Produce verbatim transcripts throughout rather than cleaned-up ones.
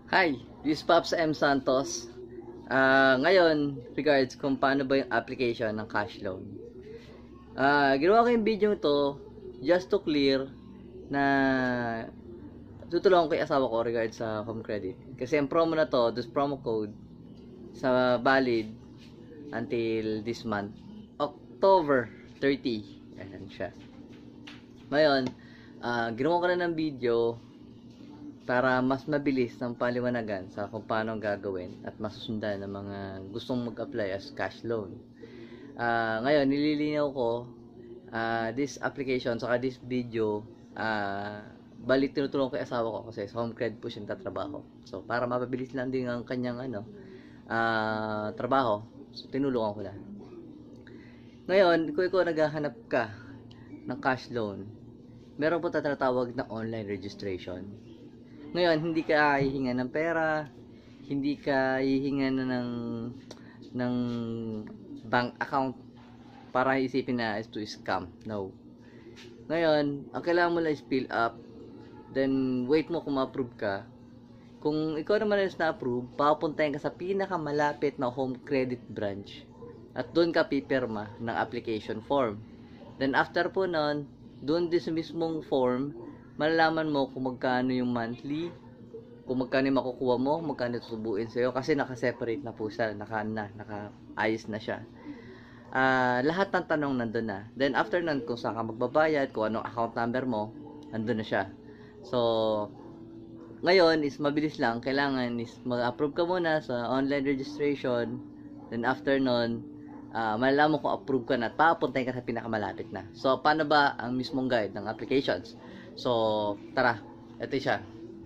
Hi, this is Pops M. Santos. Uh, ngayon, regards kung paano ba yung application ng cash loan. Uh, ginawa ko yung video to just to clear na tutulungan ko yung asawa ko regards sa home credit. Kasi ang promo na to, this promo code, sa valid until this month, October thirtieth. Ayan siya. Ngayon, uh, ginawa ko na ng video para mas mabilis ng paliwanagan sa kung paano gagawin at masusundan ng mga gustong mag-apply as cash loan. Uh, ngayon, nililinaw ko uh, this application, saka this video, uh, balik tinutulong ko yung asawa ko kasi sa Homecredit po siya tatrabaho. So, para mapabilis lang din ang kanyang ano, uh, trabaho, so, tinulungan ko na. Ngayon, kung ikaw naghahanap ka ng cash loan, meron po tatawag na online registration. Ngayon, hindi ka hihinga ng pera, hindi ka hihinga na ng, ng bank account para isipin na is to scam. No. Ngayon, ang kailangan mo lang is fill up, then wait mo kung ma-approve ka. Kung ikaw naman is na-approve, papuntahin ka sa pinakamalapit na home credit branch. At doon ka pipirma ng application form. Then after po nun, doon din sa mismong form, malalaman mo kung magkano yung monthly, kung magkano yung makukuha mo, magkano tutubuin sa'yo, kasi naka-separate na po siya, naka, na, naka-ayos na siya. Uh, lahat ng tanong nandun na. Then after nun, kung saan ka magbabayad, kung anong account number mo, nandun na siya. So, ngayon is mabilis lang, kailangan is mag-approve ka muna sa online registration, then after nun, uh, malalaman mo kung approve ka na at papuntahin ka sa pinakamalapit na. So, paano ba ang mismong guide ng applications? So, tara, ito siya.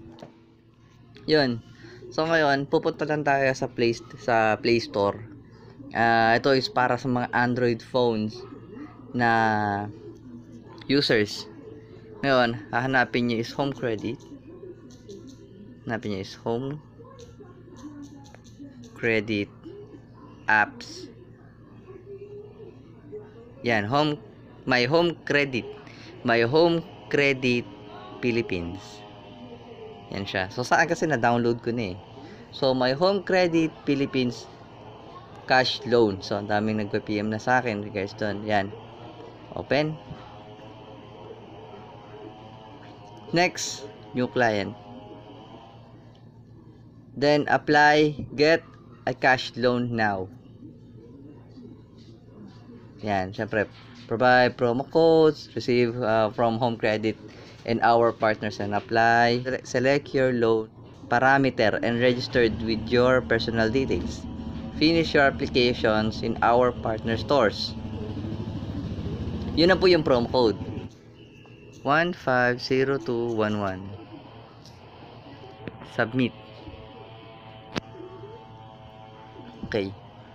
Yun. So, ngayon, pupunta lang tayo sa Play, sa Play Store. Uh, ito is para sa mga Android phones na users. Ngayon, hahanapin nyo is Home Credit. Hanapin nyo is Home Credit Apps. Yan, Home, My Home Credit. My Home Credit Philippines. Yan siya. So, saan kasi na-download ko na eh. So, My Home Credit Philippines Cash Loan. So, ang daming nagpa-P M na sa akin regards doon. Yan. Open. Next, new client. Then, apply, get a cash loan now. Yan. Siyempre, provide promo codes, receive uh, from Home Credit and our partners and apply. Select your loan parameter and registered with your personal details. Finish your applications in our partner stores. Yun na po yung promo code. one five zero two one one. Submit. Okay.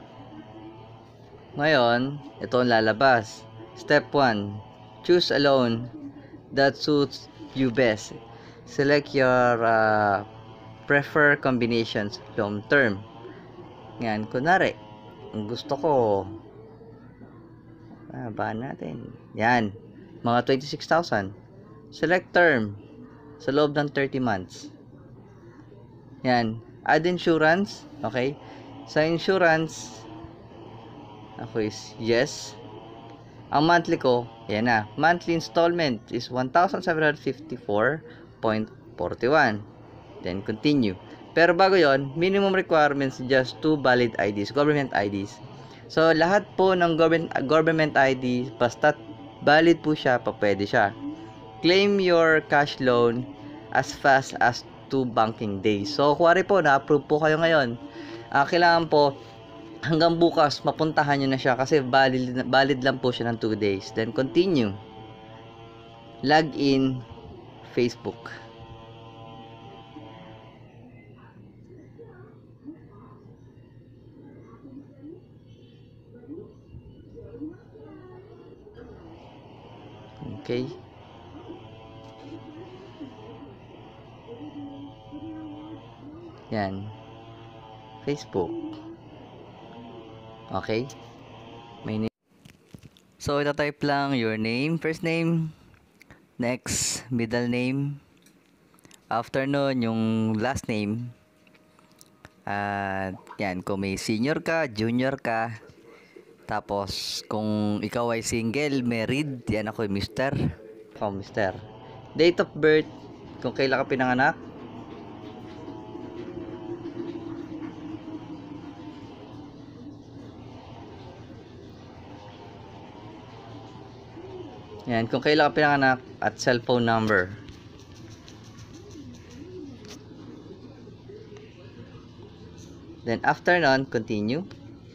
Ngayon, ito ang lalabas. Step one. Choose a loan that suits you best. Select your uh, prefer combinations long term. Yan, kunwari, ang gusto ko, ah, ba natin? Yan, mga twenty-six thousand. Select term sa loob ng thirty months. Yan, add insurance. Okay, sa insurance, ako is yes. Ang monthly ko, yan na. Monthly installment is one thousand seven hundred fifty-four point four one. Then continue. Pero bago yon, minimum requirements just two valid I Ds, government I Ds. So lahat po ng government government I D, basta valid po siya, pa pwede siya. Claim your cash loan as fast as two banking days. So kuwari po, na-approve po kayo ngayon. Uh, kailangan po hanggang bukas mapuntahan nyo na siya kasi valid, valid lang po siya ng two days. Then continue. Log in Facebook. Okay. Yan. Facebook. Okay. May name. So, ita-type lang your name, first name, next, middle name, after nun, yung last name, At yan, kung may senior ka, junior ka, tapos kung ikaw ay single, married, yan ako, mister. Ako, mister. Date of birth, kung kailan ka pinanganak. Yan, kung kailan ka pinanganak at cellphone number. Then after nun, continue.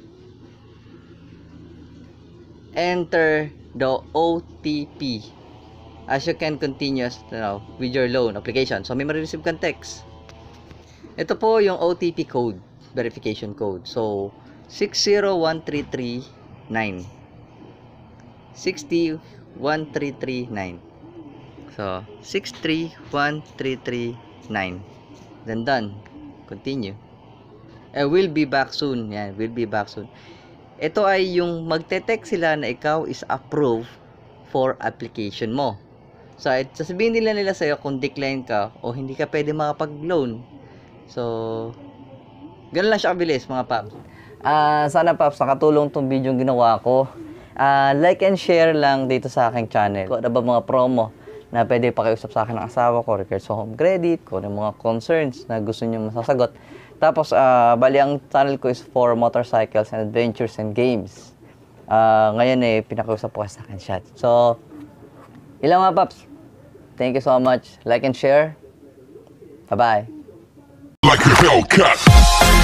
Enter the O T P as you can continue you know, with your loan application. So may ma-receive kang text. Ito po yung O T P code, verification code. So six zero one three three nine. six zero one three three nine. So six three one three three nine. Then done. Continue. I will be back soon. Yan, will be back soon. Ito ay yung magte-text sila na ikaw is approved for application mo. So, sasabihin nila nila sa'yo kung decline ka o hindi ka pwede makapag-loan. So, ganun lang siya kabilis mga paps. Uh, sana paps, nakatulong tong video yung ginawa ko. Uh, like and share lang dito sa aking channel. Kung ano ba mga promo na pwede pakiusap sa akin ng asawa ko, regards sa home credit, kung ano mga concerns na gusto nyo masasagot. Tapos, uh, bali ang channel ko is for motorcycles and adventures and games. Uh, ngayon eh, pinakiusap po sa akin siya. So, ilang mga paps. Thank you so much. Like and share. Bye-bye. Like a Hellcat.